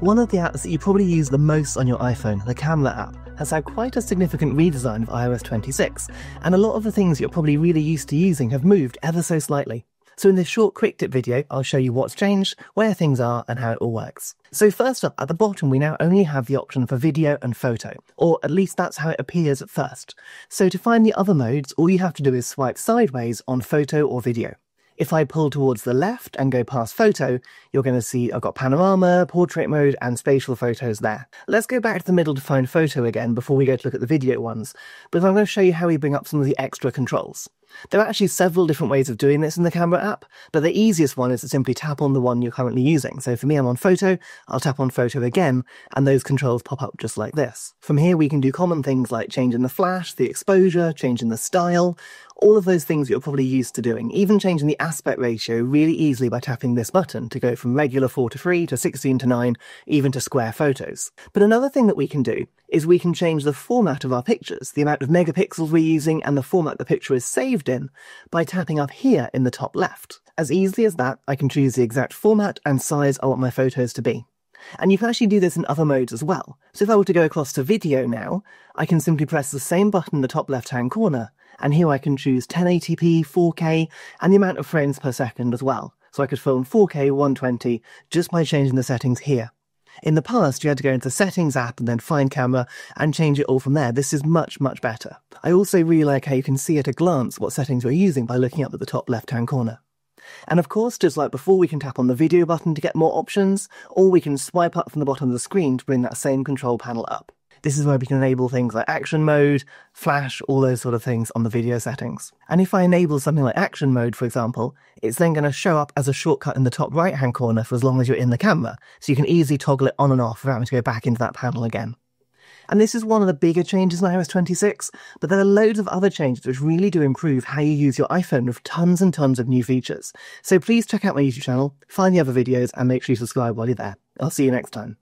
One of the apps that you probably use the most on your iPhone, the camera app, has had quite a significant redesign of iOS 26, and a lot of the things you're probably really used to using have moved ever so slightly. So in this short QuickTip video, I'll show you what's changed, where things are, and how it all works. So first up, at the bottom we now only have the option for video and photo, or at least that's how it appears at first. So to find the other modes, all you have to do is swipe sideways on photo or video. If I pull towards the left and go past photo, you're going to see I've got panorama, portrait mode, and spatial photos there. Let's go back to the middle to find photo again before we go to look at the video ones, but I'm going to show you how we bring up some of the extra controls. There are actually several different ways of doing this in the camera app, but the easiest one is to simply tap on the one you're currently using. So for me, I'm on photo, I'll tap on photo again, and those controls pop up just like this. From here, we can do common things like changing the flash, the exposure, changing the style, all of those things you're probably used to doing, even changing the aspect ratio really easily by tapping this button to go from regular 4:3 to 16:9, even to square photos. But another thing that we can do is we can change the format of our pictures, the amount of megapixels we're using and the format the picture is saved in by tapping up here in the top left. As easily as that, I can choose the exact format and size I want my photos to be. And you can actually do this in other modes as well. So if I were to go across to video now, I can simply press the same button in the top left-hand corner, and here I can choose 1080p, 4K, and the amount of frames per second as well. So I could film 4K 120 just by changing the settings here. In the past, you had to go into the Settings app and then Find Camera and change it all from there. This is much, much better. I also really like how you can see at a glance what settings we're using by looking up at the top left-hand corner. And of course, just like before, we can tap on the video button to get more options, or we can swipe up from the bottom of the screen to bring that same control panel up. This is where we can enable things like action mode, flash, all those sort of things on the video settings. And if I enable something like action mode, for example, it's then going to show up as a shortcut in the top right-hand corner for as long as you're in the camera, so you can easily toggle it on and off without having to go back into that panel again. And this is one of the bigger changes in iOS 26, but there are loads of other changes which really do improve how you use your iPhone with tons and tons of new features. So please check out my YouTube channel, find the other videos, and make sure you subscribe while you're there. I'll see you next time.